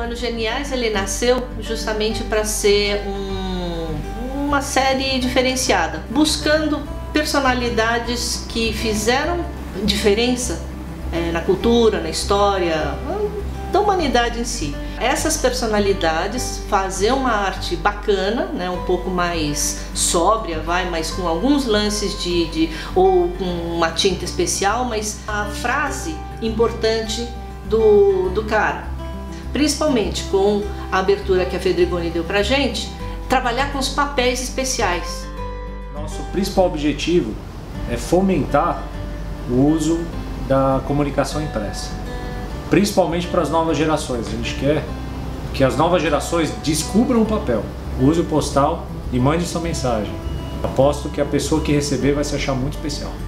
Trabalhos Geniais, ele nasceu justamente para ser uma série diferenciada, buscando personalidades que fizeram diferença na cultura, na história, da humanidade em si. Essas personalidades fazer uma arte bacana, né, um pouco mais sóbria, mas com alguns lances ou com uma tinta especial, mas a frase importante do cara. Principalmente com a abertura que a Fedrigoni deu pra gente, trabalhar com os papéis especiais. Nosso principal objetivo é fomentar o uso da comunicação impressa, principalmente para as novas gerações. A gente quer que as novas gerações descubram o papel, use o postal e mande sua mensagem. Aposto que a pessoa que receber vai se achar muito especial.